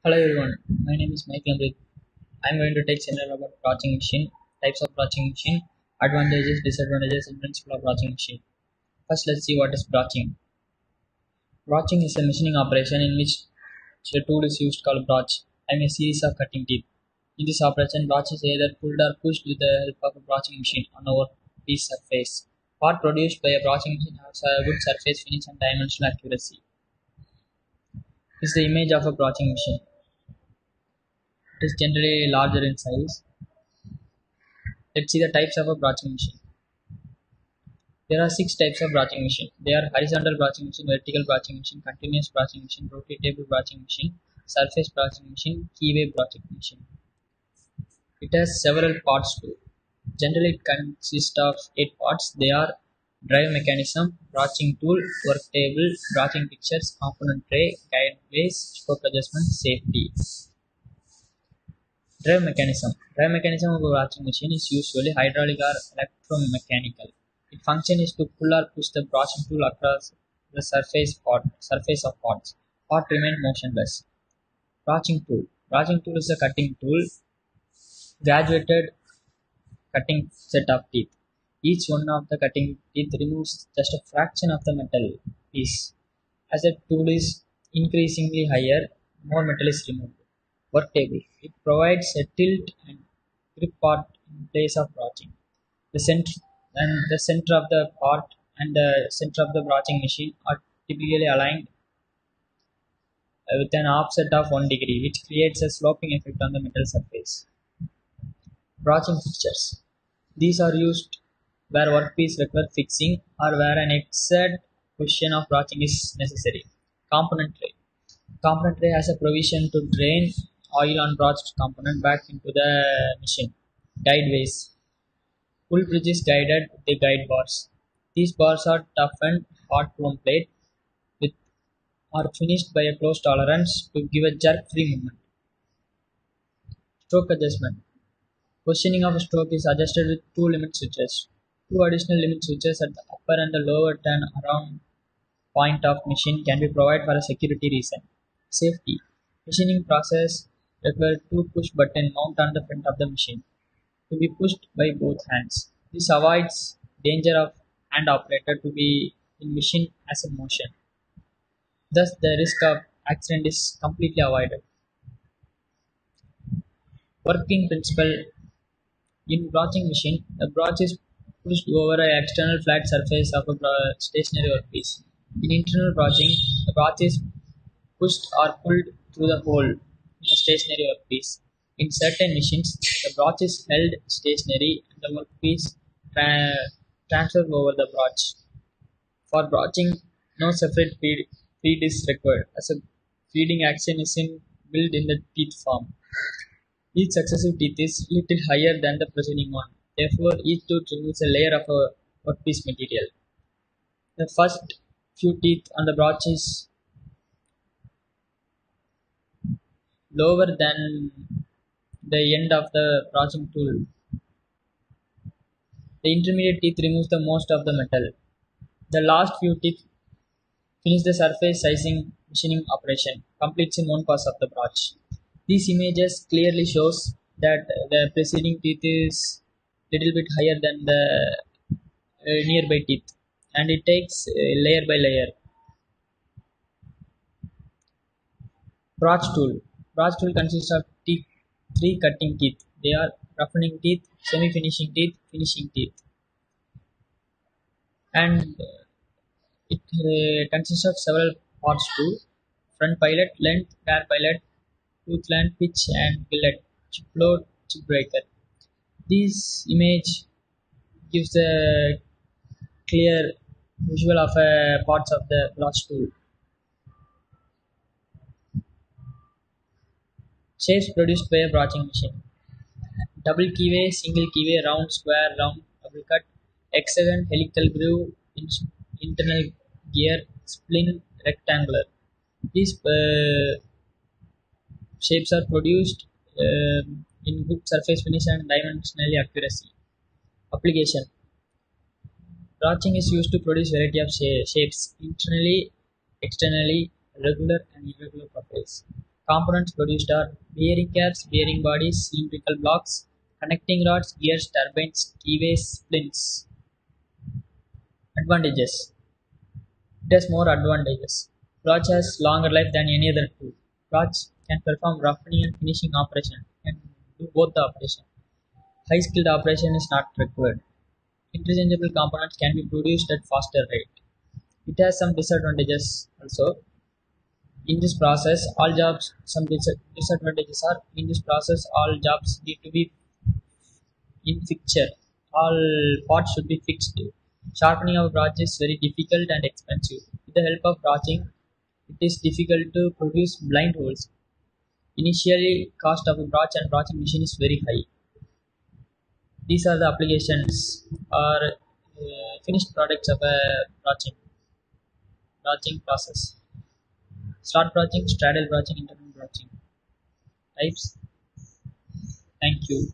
Hello everyone, my name is Michael Amrit. I am going to take seminar about broaching machine, types of broaching machine, advantages, disadvantages, and principle of broaching machine. First, let's see what is broaching. Broaching is a machining operation in which a tool is used called broach and a series of cutting teeth. In this operation, broach is either pulled or pushed with the help of a broaching machine on a workpiece surface. Part produced by a broaching machine has a good surface finish and dimensional accuracy. This is the image of a broaching machine. It is generally larger in size. Let's see the types of a broaching machine. There are six types of broaching machine. They are horizontal broaching machine, vertical broaching machine, continuous broaching machine, rotatable broaching machine, surface broaching machine, keyway broaching machine. It has several parts too. Generally, it consists of 8 parts. They are drive mechanism, broaching tool, work table, broaching fixtures, component tray, guideways, stroke adjustment, safety. Drive mechanism. Drive mechanism of a broaching machine is usually hydraulic or electromechanical. Its function is to pull or push the broaching tool across the surface of parts. Part remain motionless. Broaching tool. Broaching tool is a cutting tool, graduated cutting set of teeth. Each one of the cutting teeth removes just a fraction of the metal piece. As the tool is increasingly higher, more metal is removed. Work table. It provides a tilt and grip part in place of broaching. The center of the part and the center of the broaching machine are typically aligned with an offset of 1 degree, which creates a sloping effect on the metal surface. Broaching fixtures. These are used where workpiece requires fixing or where an exact position of broaching is necessary. Component tray. Component tray has a provision to drain oil on broached component back into the machine. Guideways. Pull bridge is guided with the guide bars. These bars are toughened hot chrome plate with are finished by a close tolerance to give a jerk-free movement. Stroke adjustment. Positioning of a stroke is adjusted with two limit switches. Two additional limit switches at the upper and the lower turn around point of machine can be provided for a security reason. Safety. Machining process requires two push button mount on the front of the machine to be pushed by both hands. This avoids danger of hand operator to be in machine as a motion. Thus, the risk of accident is completely avoided. Working principle. In broaching machine, the broach is pushed over an external flat surface of a stationary workpiece. In internal broaching, the broach is pushed or pulled through the hole in a stationary workpiece. In certain machines, the broach is held stationary and the workpiece transfers over the broach. For broaching, no separate feed is required, as a feeding action is built in the teeth form. Each successive teeth is little higher than the preceding one. Therefore, each tooth removes a layer of a workpiece material. The first few teeth on the broach is lower than the end of the broaching tool. The intermediate teeth removes the most of the metal. The last few teeth finish the surface sizing machining operation, completes in one pass of the broach. These images clearly shows that the preceding teeth is little bit higher than the nearby teeth, and it takes layer by layer. Broach tool. Broach tool consists of three cutting teeth. They are roughening teeth, semi-finishing teeth, finishing teeth, and it consists of several parts too: front pilot, length, rear pilot, tooth length, pitch, and billet, chip load, chip breaker. This image gives a clear visual of parts of the broach tool. Shapes produced by a broaching machine. Double keyway, single keyway, round, square, round, double cut, hexagon, helical groove, internal gear, splint, rectangular. These shapes are produced in good surface finish and dimensionally accuracy. Application. Broaching is used to produce variety of shapes, internally, externally, regular and irregular profiles. Components produced are bearing caps, bearing bodies, cylindrical blocks, connecting rods, gears, turbines, keyways, splints. Advantages. It has more advantages. Broach has longer life than any other tool. Broach can perform roughening and finishing operation and do both the operation. High skilled operation is not required. Interchangeable components can be produced at faster rate. It has some disadvantages also. In this process, some disadvantages are, in this process, all jobs need to be in fixture. All parts should be fixed. Sharpening of broach is very difficult and expensive. With the help of broaching, it is difficult to produce blind holes. Initially, cost of a broach and broaching machine is very high. These are the applications or finished products of a broaching process. Start broaching, straddle broaching, internal broaching. Types. Thank you.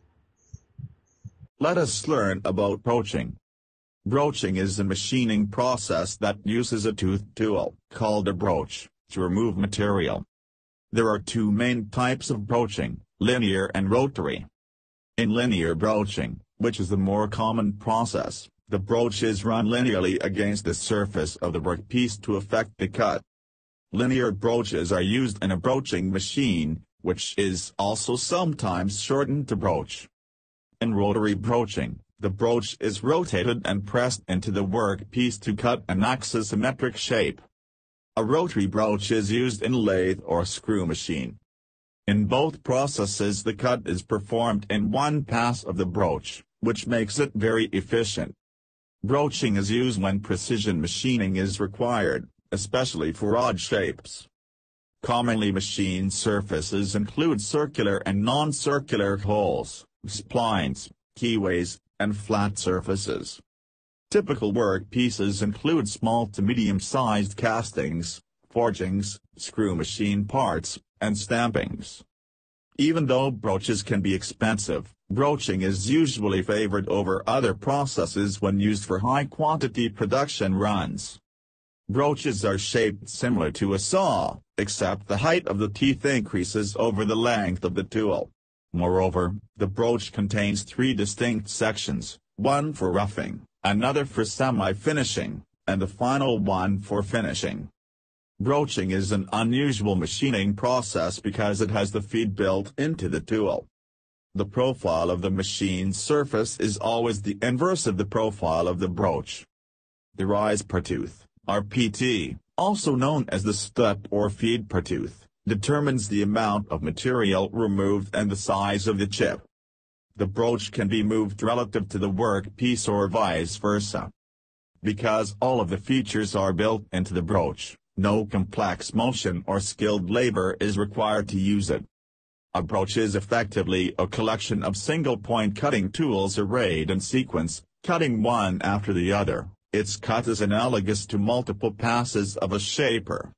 Let us learn about broaching. Broaching is a machining process that uses a toothed tool, called a broach, to remove material. There are two main types of broaching, linear and rotary. In linear broaching, which is the more common process, the broach is run linearly against the surface of the workpiece to effect the cut. Linear broaches are used in a broaching machine, which is also sometimes shortened to broach. In rotary broaching, the broach is rotated and pressed into the workpiece to cut an axisymmetric shape. A rotary broach is used in lathe or screw machine. In both processes the cut is performed in one pass of the broach, which makes it very efficient. Broaching is used when precision machining is required, especially for odd shapes. Commonly machined surfaces include circular and non-circular holes, splines, keyways, and flat surfaces. Typical work pieces include small to medium-sized castings, forgings, screw machine parts, and stampings. Even though broaches can be expensive, broaching is usually favored over other processes when used for high-quantity production runs. Broaches are shaped similar to a saw, except the height of the teeth increases over the length of the tool. Moreover, the broach contains three distinct sections, one for roughing, another for semi-finishing, and the final one for finishing. Broaching is an unusual machining process because it has the feed built into the tool. The profile of the machined surface is always the inverse of the profile of the broach. The rise per tooth, RPT, also known as the step or feed per tooth, determines the amount of material removed and the size of the chip. The broach can be moved relative to the workpiece or vice versa. Because all of the features are built into the broach, no complex motion or skilled labor is required to use it. A broach is effectively a collection of single-point cutting tools arrayed in sequence, cutting one after the other. Its cut is analogous to multiple passes of a shaper.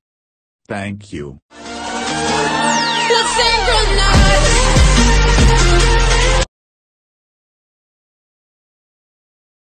Thank you. Let's sing good night.